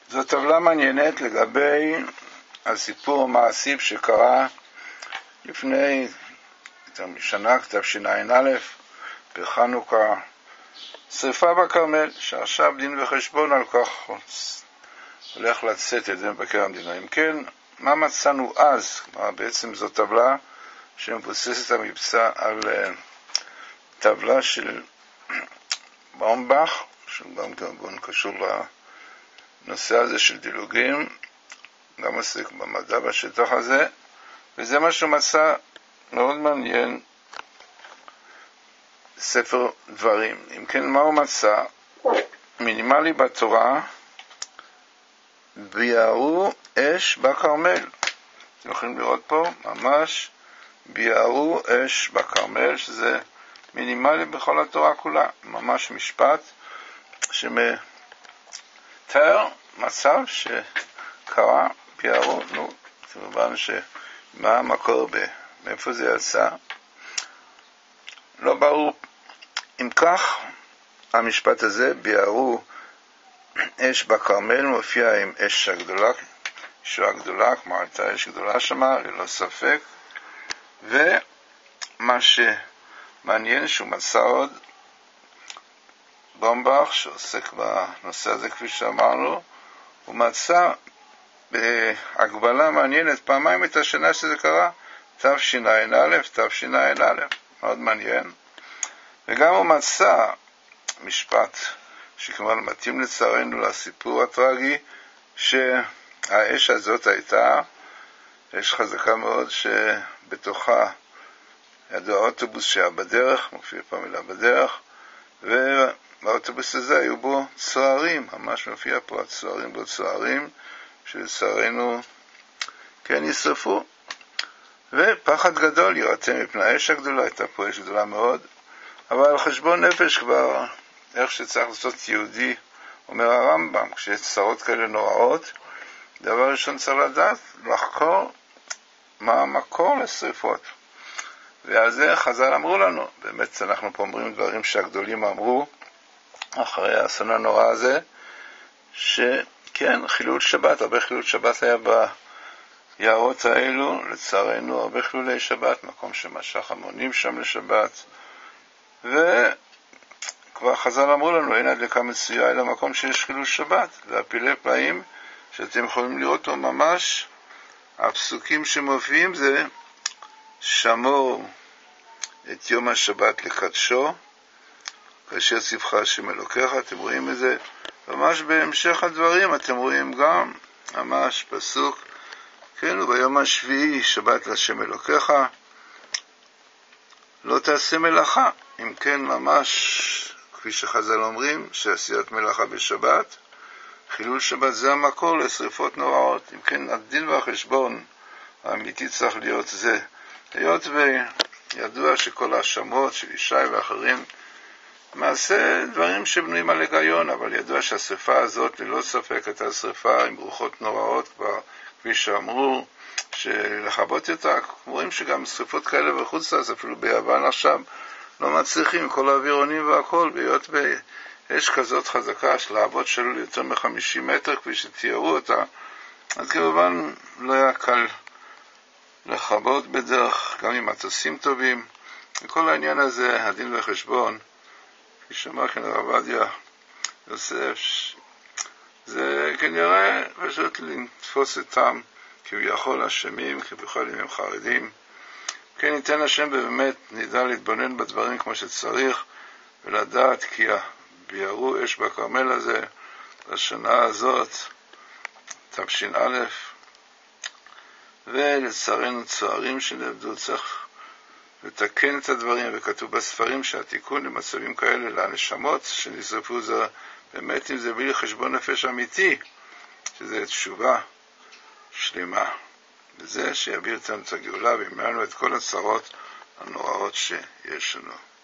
זו טבלה מעניינת לגבי הסיפור המעשי שקרה לפני שנה, תשע"א, בחנוכה, שריפה בכרמל, שעכשיו דין וחשבון על כך הולך לצאת את זה מבקר המדינה. אם כן, מה מצאנו אז? בעצם זו טבלה שמבוססת המבצע על טבלה של באומבך, שגם כמובן קשור לנושא הזה של דילוגים, גם עוסק במדע בשטח הזה, וזה מה שהוא מצא מאוד מעניין, ספר דברים. אם כן, מה הוא מצא? מינימלי בתורה, ביערו אש בכרמל. אתם יכולים לראות פה ממש ביערו אש בכרמל, שזה מינימלי בכל התורה כולה, ממש משפט שמתאר מצב שקרה ביערו. כמובן שמה המקור מאיפה זה יצא לא ברור. אם כך, המשפט הזה, ביערו אש בכרמל, מופיע עם אש הגדולה, ישועה גדולה, כלומר הייתה אש גדולה שמה, ללא ספק. ומה שמעניין שהוא מצא עוד באומבך, שעוסק בנושא הזה כפי שאמרנו, הוא מצא בהגבלה מעניינת פעמיים את השנה שזה קרה, תשע"א, מאוד מעניין. וגם הוא מצא משפט שכמובן מתאים לצערנו לסיפור הטרגי, שהאש הזאת הייתה אש חזקה מאוד, שבתוכה ידוע האוטובוס שהיה בדרך, מופיע פעם מילה בדרך, ובאוטובוס הזה היו בו צוערים, ממש מופיע פה הצוערים בו צוערים, שלצערנו כן ישרפו. ופחד גדול יראתם מפני האש הגדולה, הייתה פה אש גדולה מאוד, אבל על חשבון נפש כבר, איך שצריך לעשות יהודי, אומר הרמב"ם, כשיש צרות כאלה נוראות, דבר ראשון צריך לדעת, לחקור מה המקור לשריפות. ועל זה חז"ל אמרו לנו, באמת אנחנו פה אומרים דברים שהגדולים אמרו, אחרי האסון הנורא הזה, שכן, חילול שבת, הרבה חילול שבת היה ביערות האלו, לצערנו הרבה חילולי שבת, מקום שמשך המונים שם לשבת, וכבר חז"ל אמרו לנו, אין הדלקה מצויה אלא מקום שיש חילול שבת, והפילי פלאים שאתם יכולים לראות אותו ממש, הפסוקים שמופיעים זה, שמור את יום השבת לקדשו, כאשר ציווך השם אלוקיך, אתם רואים את זה, ממש בהמשך הדברים, אתם רואים גם, ממש פסוק, כן, וביום השביעי שבת להשם אלוקיך, לא תעשה מלאכה. אם כן, ממש, כפי שחז"ל אומרים, שעשיית מלאכה בשבת, חילול שבת זה המקור לשריפות נוראות. אם כן, הדין והחשבון האמיתי צריך להיות זה, היות וידוע שכל האשמות של ישי ואחרים, מעשה דברים שבנויים על היגיון, אבל ידוע שהשריפה הזאת ללא ספק הייתה שריפה עם רוחות נוראות, כבר כפי שאמרו, שלחבות אותה, רואים שגם שריפות כאלה וחוץ לזה, אפילו ביוון עכשיו, לא מצליחים, כל האווירונים והכל, בהיות באש כזאת חזקה, של להבות שלו יותר מ-50 מטר, כפי שתיארו אותה, אז כמובן לא היה קל לחבות בדרך, גם עם מטוסים טובים, וכל העניין הזה, הדין וחשבון, כפי שאמר כאן הרב עובדיה יוסף, זה כנראה פשוט לתפוס אותם כביכול אשמים, כביכול אם הם חרדים. כן, ניתן השם באמת נדע להתבונן בדברים כמו שצריך, ולדעת כי ביערו אש בכרמל הזה, בשנה הזאת, תשע"א, ולצערנו צוערים שנעבדו, צריך לתקן את הדברים, וכתוב בספרים שהתיקון למצבים כאלה, לנשמות שנשרפו, זה באמת אם זה בלי חשבון נפש אמיתי, שזה תשובה שלמה, וזה שיביא אותנו את הגאולה וימנע לנו את כל הצרות הנוראות שיש לנו.